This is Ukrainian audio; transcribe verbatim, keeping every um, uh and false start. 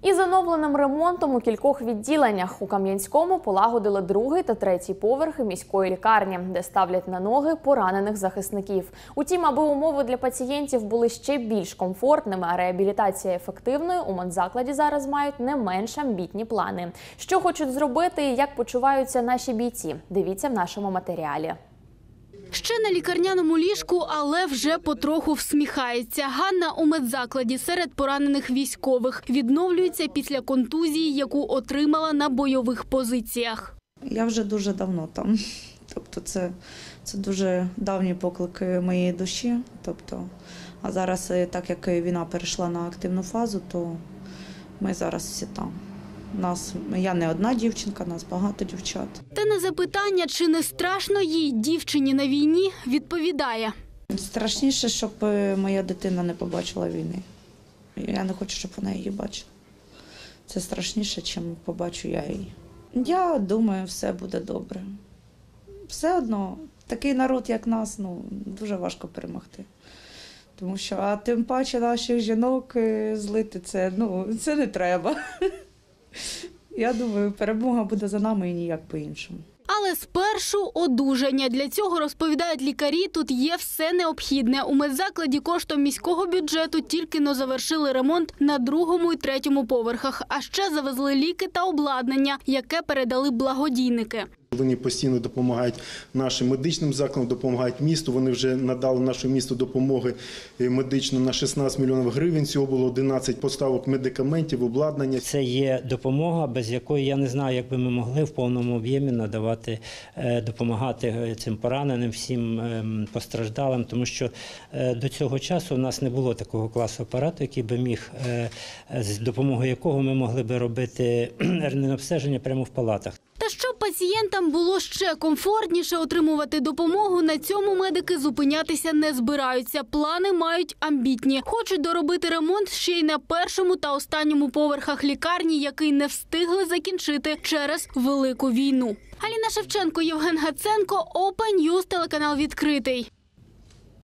Із оновленим ремонтом у кількох відділеннях у Кам'янському полагодили другий та третій поверхи міської лікарні, де ставлять на ноги поранених захисників. Утім, аби умови для пацієнтів були ще більш комфортними, а реабілітація ефективною, у медзакладі зараз мають не менш амбітні плани. Що хочуть зробити і як почуваються наші бійці? Дивіться в нашому матеріалі. Ще на лікарняному ліжку, але вже потроху всміхається. Ганна у медзакладі серед поранених військових. Відновлюється після контузії, яку отримала на бойових позиціях. Я вже дуже давно там. Тобто це, це дуже давні поклики моєї душі. Тобто, а зараз, так як війна перейшла на активну фазу, то ми зараз всі там. Нас, я не одна дівчинка, нас багато дівчат. Та на запитання, чи не страшно їй, дівчині на війні, відповідає. Страшніше, щоб моя дитина не побачила війни. Я не хочу, щоб вона її бачила. Це страшніше, чим побачу я її. Я думаю, все буде добре. Все одно, такий народ, як нас, ну, дуже важко перемогти. Тому що, а тим паче наших жінок злити, це, ну, це не треба. Я думаю, перемога буде за нами і ніяк по-іншому. Але спершу одужання. Для цього, розповідають лікарі, тут є все необхідне. У медзакладі коштом міського бюджету тільки-но завершили ремонт на другому і третьому поверхах. А ще завезли ліки та обладнання, яке передали благодійники. Вони постійно допомагають нашим медичним закладам, допомагають місту. Вони вже надали нашому місту допомоги медично на шістнадцять мільйонів гривень. Всього було одинадцять поставок медикаментів, обладнання. Це є допомога, без якої я не знаю, як би ми могли в повному об'ємі надавати, допомагати цим пораненим, всім постраждалим. Тому що до цього часу в нас не було такого класу апарату, який би міг, з допомогою якого ми могли би робити рентген-обстеження прямо в палатах. Та щоб пацієнтам було ще комфортніше отримувати допомогу, на цьому медики зупинятися не збираються. Плани мають амбітні. Хочуть доробити ремонт ще й на першому та останньому поверхах лікарні, який не встигли закінчити через велику війну. Аліна Шевченко, Євген Гаценко, Open News, телеканал «Відкритий».